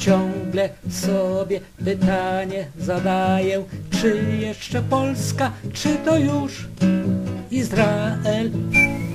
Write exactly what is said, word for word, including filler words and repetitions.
ciągle sobie pytanie zadaję, czy jeszcze Polska, czy to już Izrael?